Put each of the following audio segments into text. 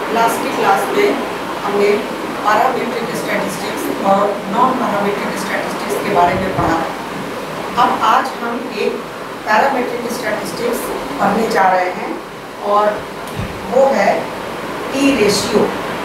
Last की class में हमने पैरामीट्रिक स्टैटिस्टिक्स और नॉन पैरामीट्रिक स्टैटिस्टिक्स के बारे में पढ़ा। अब आज हम एक पैरामीट्रिक स्टैटिस्टिक्स पढ़ने जा रहे हैं और वो है टी रेशियो,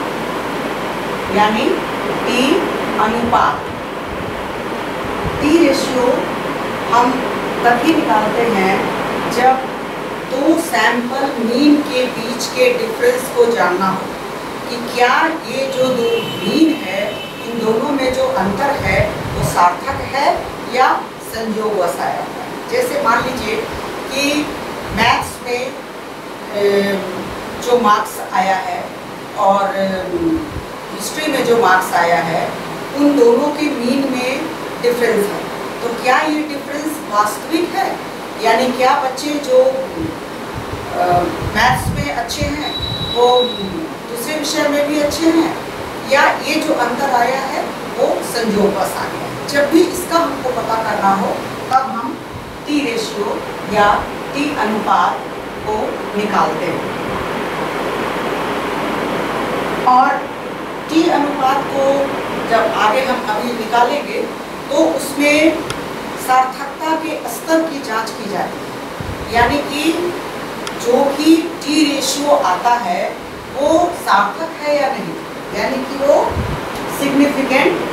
यानी टी अनुपात। टी रेशियो हम तभी निकालते हैं जब दो सैंपल मीन के बीच के डिफरेंस को जानना हो कि क्या ये जो दो मीन है इन दोनों में जो अंतर है वो सार्थक है या संयोगवश आया है। जैसे मान लीजिए कि मैथ्स में जो मार्क्स आया है और हिस्ट्री में जो मार्क्स आया है उन दोनों के मीन में डिफरेंस है, तो क्या ये डिफरेंस वास्तविक है? यानी क्या बच्चे जो मैथ्स में अच्छे हैं वो दूसरे विषय में भी अच्छे हैं, या ये जो अंतर आया है वो संयोगवश आ गया है? जब भी इसका हमको पता करना हो तब हम टी रेशियो या टी अनुपात को निकालते हैं। और टी अनुपात को जब आगे हम अभी निकालेंगे तो उसमें सार्थकता के स्तर की जांच की जाती है, यानी कि जो भी टी रेशियो आता है वो सार्थक है या नहीं, यानी कि वो सिग्निफिकेंट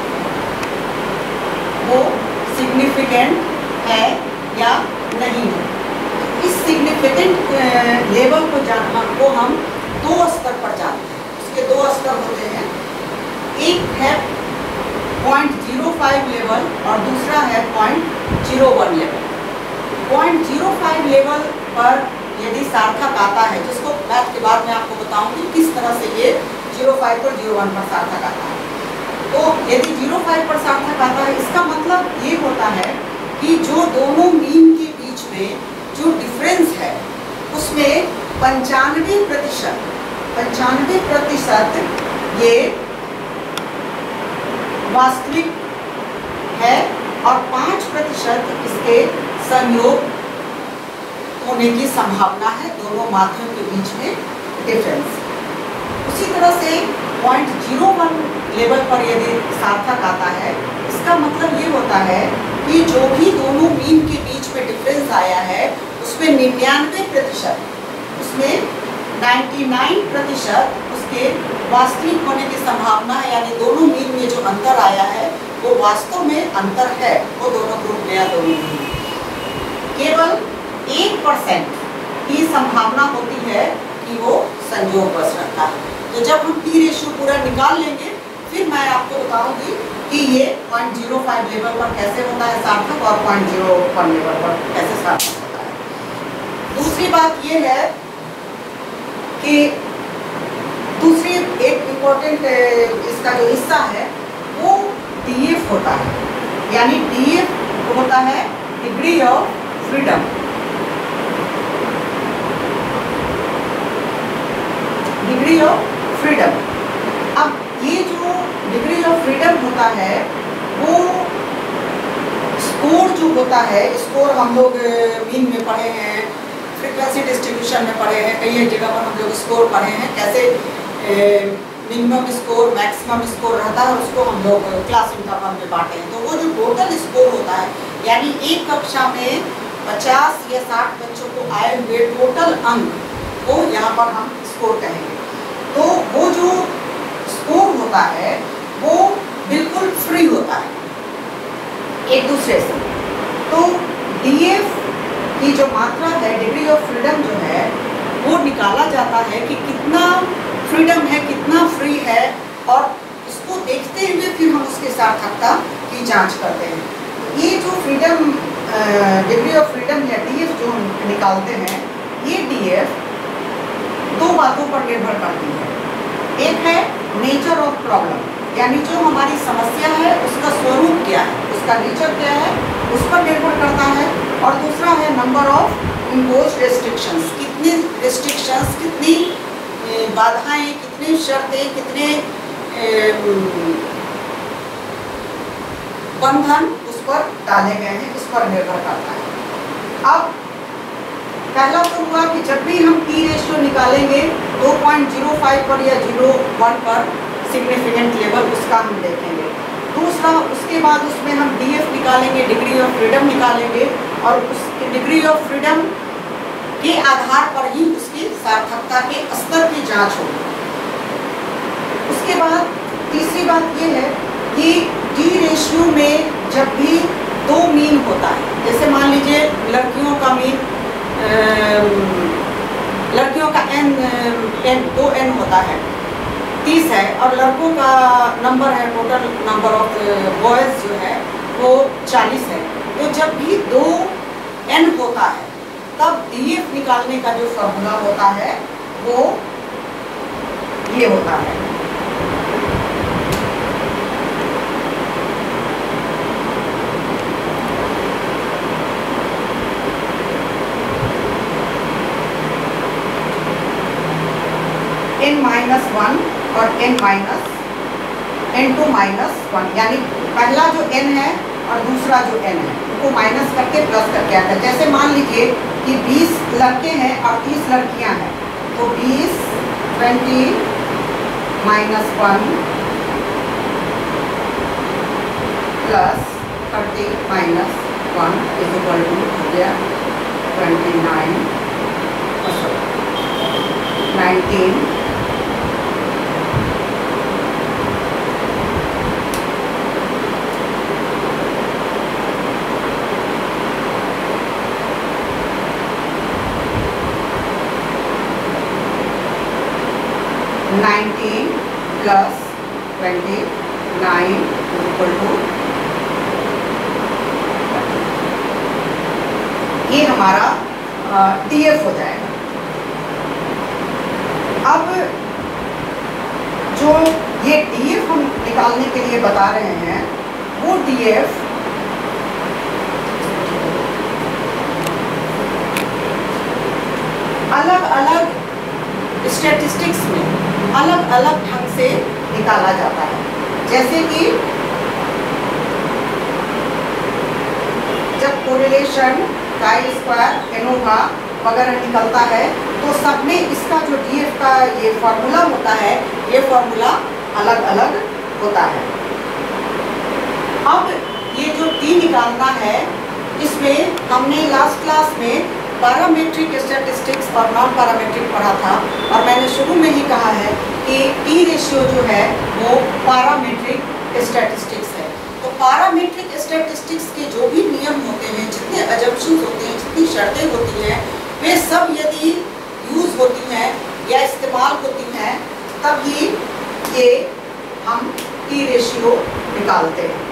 है या नहीं है। इस सिग्निफिकेंट लेवल को जानना को हम दो स्तर पर जानते हैं। उसके दो स्तर होते हैं, एक है 0.05 लेवल और दूसरा है 0.01 लेवल। 0.05 लेवल पर यदि सार्थक आता है, जिसको मैथ के बाद में आपको बताऊंगी किस तरह से ये 0.5 पर 0.1 पर सार्थक आता है। तो यदि 0.5 पर सार्थक आता है, इसका मतलब ये होता है कि जो दोनों मीन के बीच में जो डिफरेंस है उसमें 95% ये वास्तविक है और 5% इसके संयोग होने की संभावना है, दोनों माध्यम के बीच में डिफरेंस। उसी तरह से 0.01 लेवल पर यदि सार्थक आता है, इसका मतलब ये होता है कि जो भी दोनों मीन के बीच में डिफरेंस आया है उसमें 99%, उसमें 99% उसके वास्तविक होने की संभावना है, यानी दोनों मीन में जो अंतर आया है वो वास्तव में अंतर है, वो दोनों ग्रुप में या दोनों मीन। केवल 1% की संभावना होती है कि वो संयोगवश रहता है। तो जब हम टी रेशियो पूरा निकाल लेंगे फिर मैं आपको बताऊंगी कि ये 0.05 लेवल पर कैसे होता है सार्थक और 0.01 लेवल पर कैसे सार्थक होता है। दूसरी बात ये है कि दूसरी एक इम्पोर्टेंट इसका जो हिस्सा है वो डीएफ होता है, यानी डीएफ होता है degree of freedom. Degree of freedom. अब ये जो डिग्री ऑफ फ्रीडम होता है वो स्कोर जो होता है, स्कोर हम लोग मीन में पढ़े हैं, फ्रीक्वेंसी डिस्ट्रीब्यूशन में पढ़े हैं, कई एक जगह पर हम लोग स्कोर पढ़े हैं, कैसे मिनिमम स्कोर मैक्सिमम स्कोर रहता है, उसको हम लोग क्लास इंटरवल में बांटे हैं। तो वो जो टोटल स्कोर होता है, यानी एक कक्षा में 50 या 60 बच्चों को आए हुए टोटल अंक को यहाँ पर हम स्कोर कहेंगे। तो वो जो स्कोर होता है वो बिल्कुल फ्री होता है एक दूसरे से। तो डीएफ की जो मात्रा है, डिग्री ऑफ फ्रीडम जो है, वो निकाला जाता है कि कितना फ्रीडम है, कितना फ्री है, और इसको देखते हुए फिर हम उसके सार्थकता की जांच करते हैं। ये जो फ्रीडम डिग्री ऑफ फ्रीडम या डीएफ जो हम निकालते हैं, ये डीएफ दो बातों पर निर्भर करती है। एक है नेचर ऑफ प्रॉब्लम, यानी जो हमारी समस्या है उसका स्वरूप क्या है, उसका नेचर क्या है, उस पर निर्भर करता है। और दूसरा है नंबर ऑफ इम्पोज्ड रेस्ट्रिक्शंस, कितनी रेस्ट्रिक्शंस, कितनी बाधाएं, कितनी शर्तें, कितने बंधन उस पर डाले गए हैं, इस पर निर्भर करता है। अब पहला तो हुआ कि जब भी हम टी रेशियो निकालेंगे 2.05 पर या 0.1 पर सिग्निफिकेंट लेवल उसका हम देखेंगे। दूसरा, उसके बाद उसमें हम डीएफ निकालेंगे, डिग्री ऑफ फ्रीडम निकालेंगे, और उस डिग्री ऑफ फ्रीडम के आधार पर ही उसकी सार्थकता के स्तर की जांच होगी। उसके बाद तीसरी बात ये है कि टी रेशियो में जब भी दो मीन होता है, जैसे मान लीजिए लड़कियों का मीन, लड़कियों का n 2n होता है 30 है, और लड़कों का नंबर है, टोटल नंबर ऑफ बॉयज जो है वो 40 है। तो जब भी 2n होता है तब डीएफ निकालने का जो फॉर्मूला होता है वो ये होता है। n-1 और n-2 -1, यानी पहला जो n है और दूसरा जो n है उनको माइनस करके प्लस करके आता है। जैसे मान लीजिए कि 20 लड़के हैं और 30 लड़कियां हैं, तो 20 20 -1 प्लस 30 -1 इज इक्वल टू हो गया 29 19 19 प्लस 29 इक्वल टू, ये हमारा डीएफ हो जाएगा। अब जो ये डीएफ हम निकालने के लिए बता रहे हैं वो डीएफ अलग अलग स्टैटिस्टिक्स में अलग अलग ढंग से निकाला जाता है। जैसे कि जब कोरिलेशन, काई स्क्वायर, एनोवा वगैरह निकलता है तो सब में इसका जो डीएफ का ये फॉर्मूला होता है, ये फॉर्मूला अलग अलग होता है। अब ये जो टी निकालना है, इसमें हमने लास्ट क्लास में पैरामीट्रिक स्टैटिस्टिक्स और नॉन पैरामीट्रिक पढ़ा था, और मैंने शुरू में ही कहा है कि टी रेशियो जो है वो पैरामीट्रिक स्टैटिस्टिक्स है। तो पैरामीट्रिक स्टैटिस्टिक्स के जो भी नियम होते हैं, जितने अजम्पशंस होते हैं, जितनी शर्तें होती हैं, वे सब यदि यूज़ होती हैं या इस्तेमाल होती हैं तब ही ये हम टी रेशियो निकालते हैं।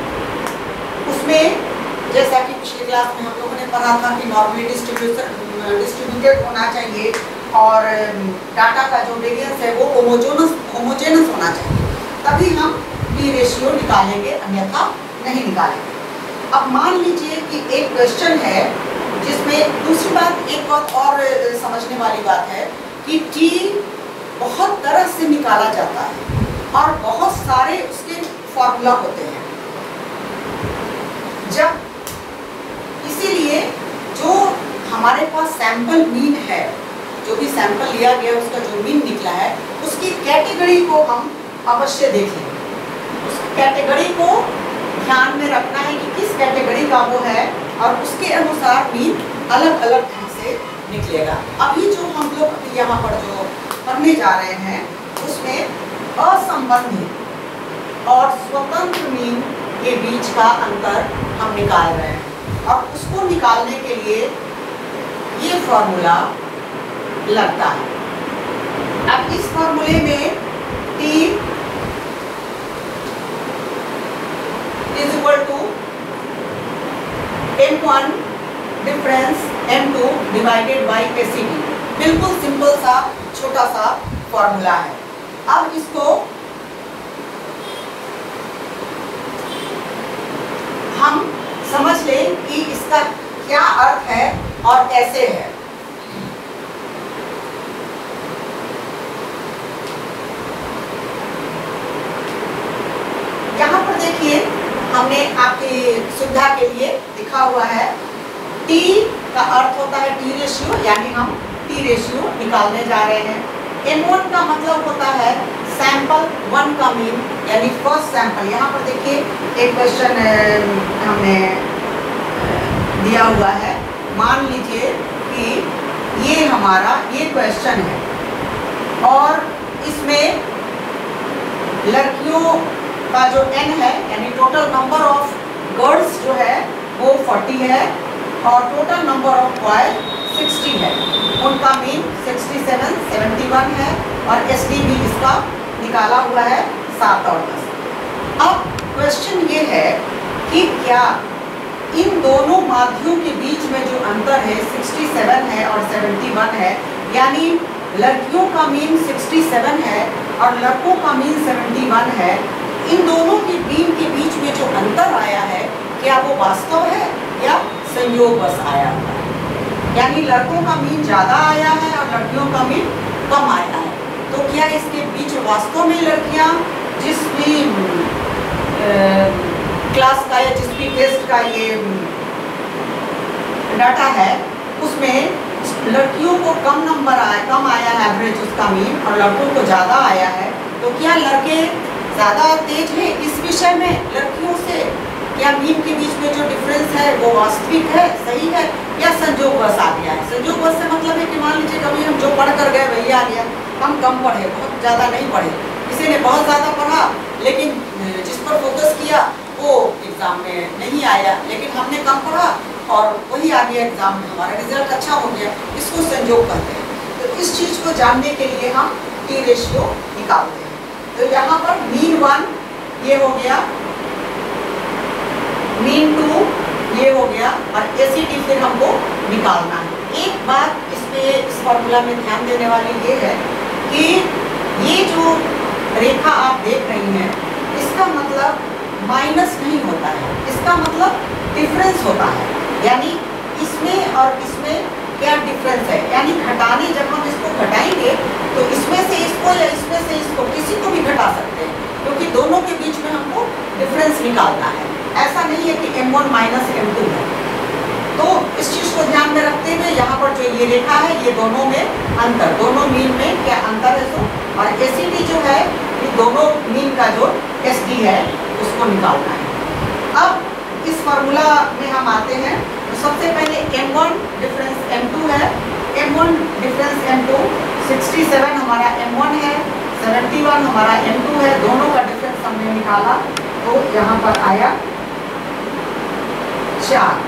उसमें जैसा कि पिछले क्लास में हम लोगों ने पढ़ा था कि नॉर्मली डिस्ट्रीब्यूटेड होना चाहिए और डाटा का जो वेरिएंस है वो होमोजेनस होना चाहिए, तभी हम टी रेशियो निकालेंगे, अन्यथा नहीं निकालेंगे। अब मान लीजिए कि एक क्वेश्चन है जिसमें दूसरी बात, एक बात और समझने वाली बात है कि टी बहुत तरह से निकाला जाता है और बहुत सारे उसके फॉर्मूला होते हैं। जब इसीलिए जो हमारे पास सैंपल मीन है, जो भी सैंपल लिया गया उसका जो मीन निकला है, उसकी कैटेगरी को हम अवश्य देखें। उस कैटेगरी को ध्यान में रखना है कि किस कैटेगरी का वो है और उसके अनुसार मीन अलग अलग ढंग से निकलेगा। अभी जो हम लोग यहाँ पर जो पढ़ने जा रहे हैं उसमें असंबंधित और स्वतंत्र मीन के बीच का अंतर हम निकाल रहे हैं, और उसको निकालने के लिए ये फॉर्मूला लगता है। अब इस फॉर्मूले में T is equal to M1 difference M2 divided by ACD, बिल्कुल सिंपल सा छोटा सा फॉर्मूला है। अब इसको हम समझ लें कि इसका क्या अर्थ है और कैसे है। यहाँ पर देखिए, हमने आपकी सुविधा के लिए लिखा हुआ है, टी का अर्थ होता है टी रेशियो यानी हम टी रेशियो निकालने जा रहे हैं। M1 का मतलब होता है सैंपल 1 का मीन, यानी फर्स्ट सैंपल। यहाँ पर देखिए एक क्वेश्चन हमने दिया हुआ है, मान लीजिए कि ये हमारा ये क्वेश्चन है और इसमें लड़कियों का जो n है यानी टोटल नंबर ऑफ गर्ल्स जो है वो 40 है और टोटल नंबर ऑफ बॉयज 60 है। उनका मीन 67, 71 है और SD भी इसका निकाला हुआ है 7 और 10। अब क्वेश्चन ये है कि क्या इन दोनों माध्ययों के बीच में जो अंतर है 67 है और 71 है, यानी लड़कियों का मीन 67 है और लड़कों का मीन 71 है, इन दोनों के मीन के बीच में जो अंतर आया है क्या वो वास्तव है या संयोगवश आया हुआ है? यानी लड़कों का मीन ज़्यादा आया है और लड़कियों का मीन कम आया है। तो क्या इसके बीच वास्तव में लड़कियां जिस भी क्लास का या जिस भी टेस्ट का ये डाटा है उसमें लड़कियों को कम नंबर आया, कम आया है एवरेज उसका मीन और लड़कों को ज़्यादा आया है, तो क्या लड़के ज़्यादा तेज हैं इस विषय में लड़कियों से? क्या मीन के बीच में जो डिफरेंस है वो वास्तविक है, सही है या संयोगवश आ गया है? संयोगवश से मतलब है कि मान लीजिए कभी हम जो पढ़ कर गए वही आ गया, हम कम पढ़े, बहुत ज़्यादा नहीं पढ़े, किसी ने बहुत ज़्यादा पढ़ा लेकिन जिस पर फोकस किया वो एग्ज़ाम में नहीं आया, लेकिन हमने कम पढ़ा और वही आ गया एग्ज़ाम में, हमारा रिजल्ट अच्छा हो गया, इसको संयोग कहते हैं। तो इस चीज़ को जानने के लिए हम टी रेशियो निकालते हैं। तो यहाँ पर मीन 1 ये हो गया, मीन 2 ये हो गया और ACD फिर हमको निकालना है। एक बात इसमें इस फॉर्मूला में ध्यान देने वाली ये है कि ये जो रेखा आप देख रही हैं इसका मतलब माइनस नहीं होता है, इसका मतलब डिफरेंस होता है। यानी इसमें और इसमें क्या डिफरेंस है, यानी घटाने जब हम इसको घटाएंगे तो इसमें से इसको या इसमें से इसको किसी को भी घटा सकते हैं, क्योंकि दोनों के बीच में हमको डिफरेंस निकालना है। ऐसा नहीं है कि M1 माइनस M2 है। तो इस चीज़ को ध्यान में रखते हुए यहाँ पर जो ये रेखा है ये दोनों में अंतर, दोनों मीन में क्या अंतर है तो, और ACD जो है ये दोनों मीन का जो SD है उसको निकालना है। अब इस फार्मूला में हम आते हैं तो सबसे पहले M1 डिफरेंस M2 है, M1 डिफरेंस M2 67 हमारा M1 है, 71 हमारा M2 है, दोनों का डिफरेंस हमने निकाला तो यहाँ पर आया 4।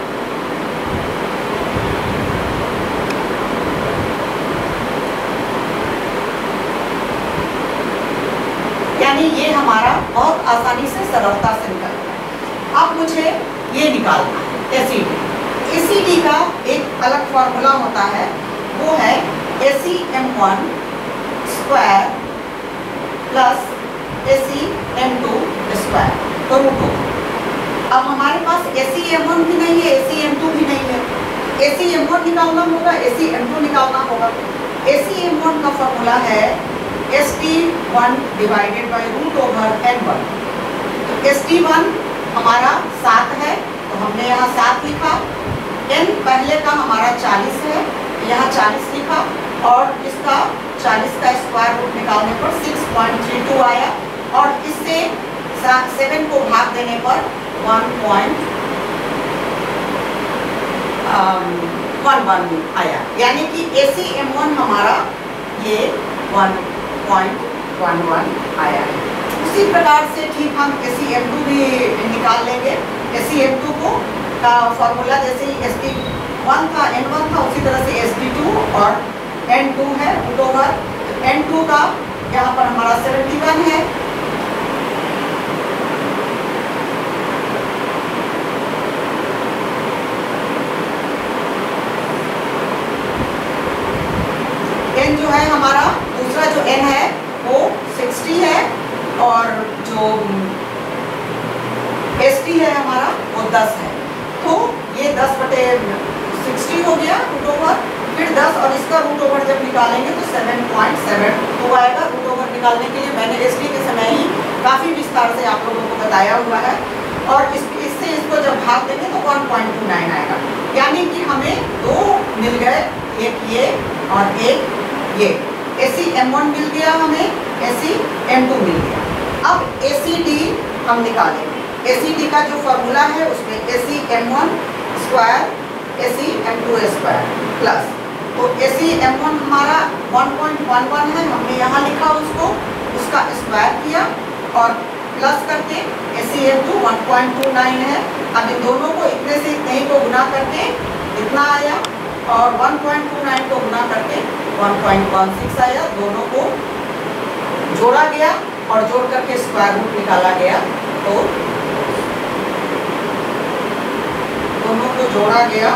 यानी ये हमारा बहुत आसानी से सरलता से निकल गया। अब मुझे ये निकालना है ACD का एक अलग फॉर्मूला होता है, वो है ACM1 square plus ACM2 square तो रूट होगा। अब हमारे पास ACM1 भी नहीं है, ACM2 भी नहीं है, ACM1 निकालना होगा, ACM2 निकालना होगा। ACM1 का फॉर्मूला है SD1 divided by root over N1। तो SD1 हमारा 7 है तो हमने यहाँ 7 लिखा, N पहले का हमारा 40 है, यहाँ 40 लिखा और इसका 40 का स्क्वायर रूट निकालने पर 6.32 आया और इससे 7 को भाग देने पर 1.11 आया, यानी कि ACM1 हमारा ये 1.11 आया है। उसी प्रकार से ठीक हम ACM2 भी निकाल लेंगे। ACM2 को का फॉर्मूला जैसे ही SD1 था N1 था उसी तरह से SD2 और N2 है रूट ओवर N2 का यहाँ पर हमारा 71 है, N जो है हमारा दूसरा जो N है वो 60 है और जो SD है हमारा वो 10 है। तो ये 10/60 हो गया रूट ओवर, फिर 10 और इसका रूट ओवर जब निकालेंगे तो 7.72 आएगा। रूट ओवर निकालने के लिए मैंने SD के समय ही काफ़ी विस्तार से आप लोगों को बताया हुआ है और इससे इसको जब भाग देंगे तो 1.29 आएगा, यानी कि हमें 2 मिल गए एक ये और एक ये। AC M1 मिल गया हमें, AC M2 मिल गया। अब ACD हम निकालेंगे। ACD का जो फॉर्मूला है उसमें AC M1 square AC M2 square plus, तो AC M1 हमारा 1.11 है, हमने यहाँ लिखा उसको, उसका स्क्वायर किया और प्लस करके AC M2 1.29 है। अब इन दोनों को इतने से इतने ही को गुना करके इतना आया और 1.29 को गुना करके 1.16 आया। दोनों को जोड़ा गया और जोड़ करके स्क्वायर रूट निकाला गया, तो दोनों को जोड़ा गया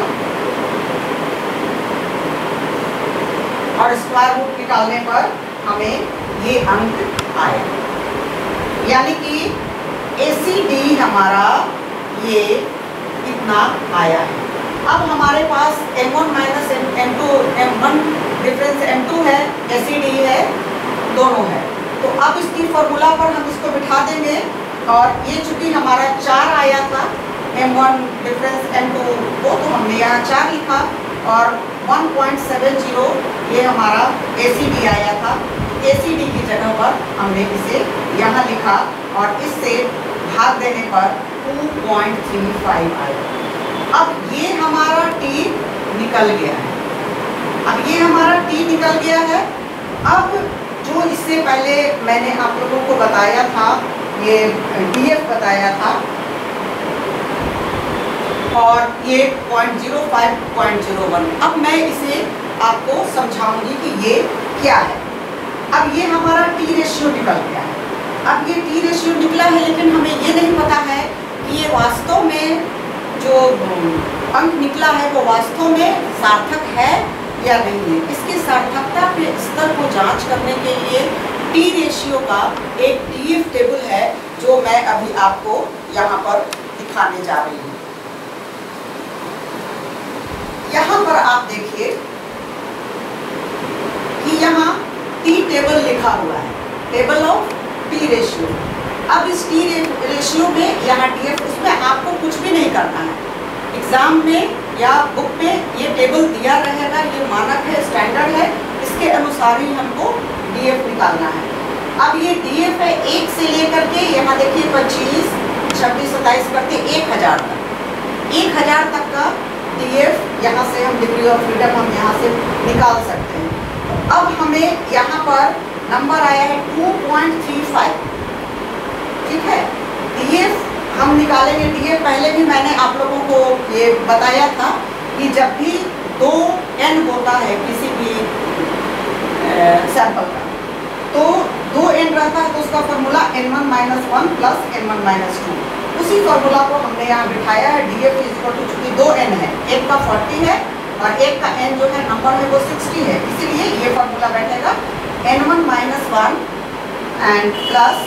और स्क्वायर रूट निकालने पर हमें ये अंक आया, यानी कि ACD हमारा ये इतना आया है। अब हमारे पास M1 minus M2, M1 difference M2 है, ACD है, दोनों है। तो अब इसकी फॉर्मूला पर हम इसको बिठा देंगे और ये चूंकि हमारा 4 आया था M1 डिफरेंस M2 को, तो हमने यहाँ 4 लिखा और 1.70 ये हमारा ACD आया था। ACD की जगह पर हमने इसे यहाँ लिखा और इससे भाग देने पर 2.35 आया। अब ये हमारा T निकल गया है। अब ये हमारा T निकल गया है। अब जो इससे पहले मैंने आप लोगों को बताया था, ये DF बताया था और ये 0.05.01। अब मैं इसे आपको समझाऊंगी कि ये क्या है। अब ये हमारा T रेशियो निकल गया है। अब ये T रेशियो निकला है, लेकिन हमें ये नहीं पता है कि ये वास्तव में जो अंक निकला है वो वास्तव में सार्थक है या नहीं है। इसकी सार्थकता के स्तर को जांच करने के लिए T रेशियो का एक DF टेबल है जो मैं अभी आपको यहाँ पर दिखाने जा रही हूँ। यहाँ पर आप देखिए कि यहाँ T टेबल लिखा हुआ है, टेबल ऑफ T रेशियो। अब इस T रेशियो में यहाँ DF, उसमें आपको कुछ भी नहीं करना है। एग्जाम में या बुक में ये टेबल दिया रहेगा, ये मानक है, स्टैंडर्ड है, इसके अनुसार ही हमको DF निकालना है। अब ये DF है 1 से लेकर के यहाँ देखिए 25, 26, 27 करके 1000 तक। 1000 तक का DF यहाँ से हम डिग्री ऑफ फ्रीडम हम यहाँ से निकाल सकते हैं। तो अब हमें यहाँ पर नंबर आया है 2.35, ठीक है। DF हम निकालेंगे। DF पहले भी मैंने आप लोगों को ये बताया था कि जब भी 2n होता है किसी भी सैंपल का, तो 2n रहता है तो उसका फॉर्मूला n1-1 प्लस n1-2। उसी फॉर्मूला को हमने यहाँ बिठाया है। DF चूँकि 2n है, एक का 40 है और एक का n जो है नंबर है वो 60 है, इसीलिए ये फॉर्मूला बैठेगा n1-1 एंड प्लस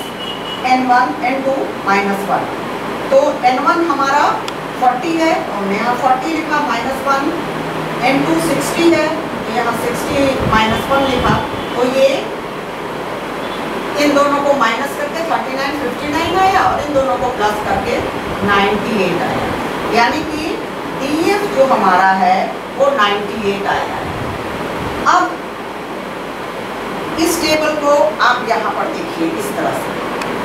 n2-1। तो n1 हमारा 40 है, हमने यहाँ 40 लिखा, -1, n2 60 है, तो यहाँ 60 -1 लिखा। तो ये इन दोनों को माइनस करके 39, 59 आया और इन दोनों को प्लस करके 98 आया, यानी कि DF जो हमारा है वो 98 आया है। अब इस टेबल को आप यहाँ पर देखिए इस तरह से।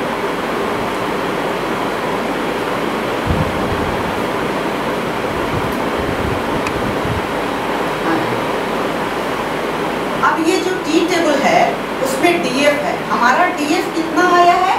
अब ये जो T टेबल है उसमें DF है, हमारा DF कितना आया है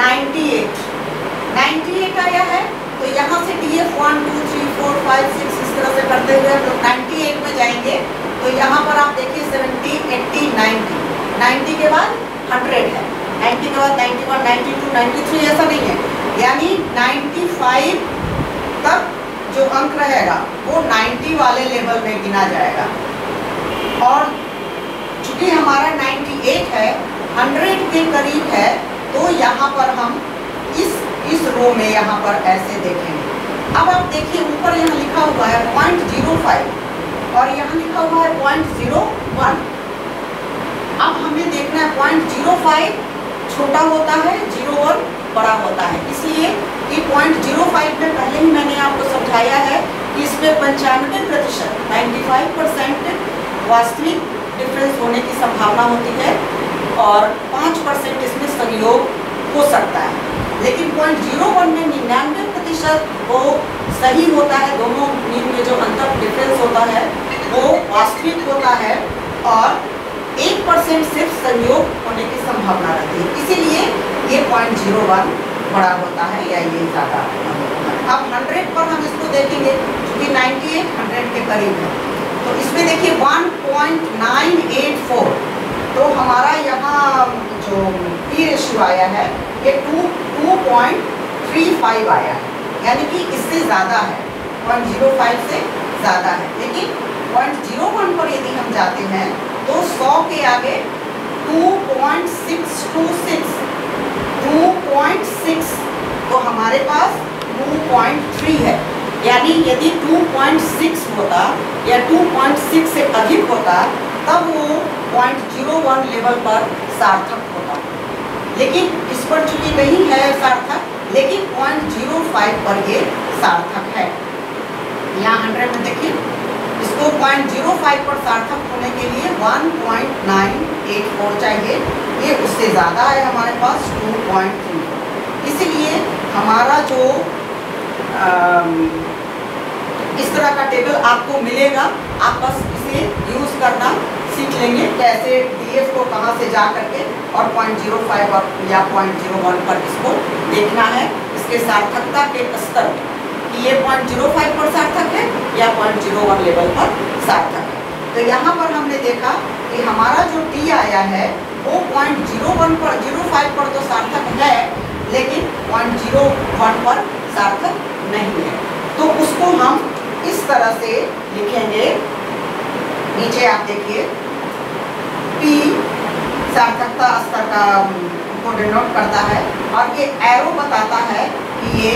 98 आया है। तो यहाँ से DF 1, 2, 3, 4, 5, 6 इस तरह से करते हुए हम लोग 98 में जाएंगे। तो यहाँ पर आप देखिए 70, 80, 90, 90 के बाद 100 है, 90 के बाद 91, 92, 93 ऐसा नहीं है, यानी 95 तक जो अंक रहेगा वो 90 वाले लेवल में गिना जाएगा। और चूँकि हमारा 98 है, 100 के करीब है, तो यहाँ पर हम इस रो में यहाँ पर ऐसे देखेंगे। अब आप देखिए ऊपर यहाँ लिखा हुआ है 0.05 और यहाँ लिखा हुआ है 0.01। अब हमें देखना है 0.05 छोटा होता है, 0.1 बड़ा होता है, इसलिए कि 0.05 में पहले ही मैंने आपको समझाया है कि इसमें 95% 95% वास्तविक डिफरेंस होने की संभावना होती है और 5% इसमें संयोग हो सकता है। लेकिन 0.01 में 99% वो सही होता है, दोनों मीन में जो अंतर डिफरेंस होता है वो वास्तविक होता है और 1% सिर्फ संयोग होने की संभावना रहती है, इसीलिए ये 0.01 बड़ा होता है या ये ज़्यादा होता है। अब 100 पर हम इसको देखेंगे क्योंकि 98 100 के करीब है, तो इसमें देखिए 1.984, तो हमारा यहाँ जो पी रेशियो आया है ये 2.35 आया है, यानी कि इससे ज़्यादा है, 0.05 से ज़्यादा है। लेकिन 0.01 पर यदि हम जाते हैं तो 100 के आगे 2.6, तो हमारे पास 2.3 है, यानी यदि 2.6 होता या 2.6 से अधिक होता तब वो 0.01 लेवल पर सार्थक होता, लेकिन इस पर चूंकि नहीं है सार्थक, लेकिन 0.05 पर ये सार्थक है। यहाँ 100 में देखिए इसको 0.05 पर सार्थक होने के लिए 1.984 चाहिए, ये उससे ज़्यादा है हमारे पास 2.3, इसलिए हमारा जो इस तरह का टेबल आपको मिलेगा, आप बस इसे यूज़ करना सीख लेंगे कैसे डीएफ को कहाँ से जा करके और 0.05 या 0.01 पर इसको देखना है, इसके सार्थकता के स्तर कि ये 0.05 पर सार्थक है या 0.01 लेवल पर सार्थक है। तो यहाँ पर हमने देखा कि हमारा जो टी आया है वो 0.01 पर 0.05 पर तो सार्थक है, लेकिन 0.01 पर सार्थक नहीं है। तो उसको हम इस तरह से लिखेंगे, नीचे आप देखिए P सार्थकता स्तर का को डिनोट करता है और ये एरो बताता है कि ये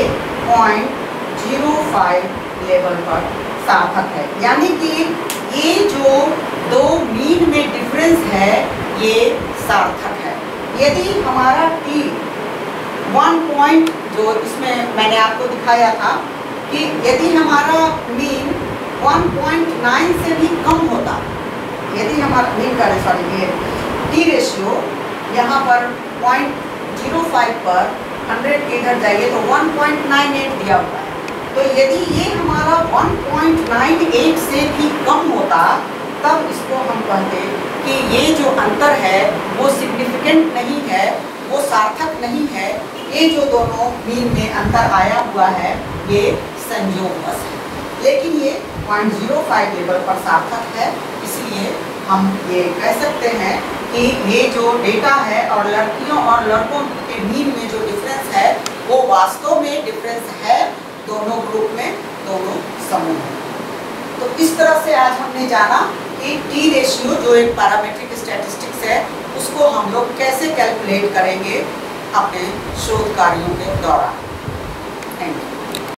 0.05 लेवल पर सार्थक है, यानी कि ये जो दो मीन में डिफरेंस है ये सार्थक है। यदि हमारा T 1 पॉइंट जो इसमें मैंने आपको दिखाया था कि यदि हमारा मीन 1.9 से भी कम होता, यदि हमारा मीन का टी रेशियो यहाँ पर 0.05 पर 100 के इधर जाइए तो 1.98 दिया हुआ है, तो यदि ये हमारा 1.98 से भी कम होता तब इसको हम कहते कि ये जो अंतर है वो सिग्निफिकेंट नहीं है, वो सार्थक नहीं है, ये जो दोनों मीन में अंतर आया हुआ है ये संयोगवश है। लेकिन ये 0.05 लेवल पर सार्थक है, इसलिए हम ये कह सकते हैं कि ये जो डेटा है और लड़कियों और लड़कों के मीन में जो डिफरेंस है वो वास्तव में डिफरेंस है दोनों ग्रुप में, दोनों समूह में। तो इस तरह से आज हमने जाना कि टी रेशियो जो एक पैरामीट्रिक स्टैटिस्टिक्स है उसको हम लोग कैसे कैलकुलेट करेंगे अपने शोध कार्यों के दौरान। Thank you.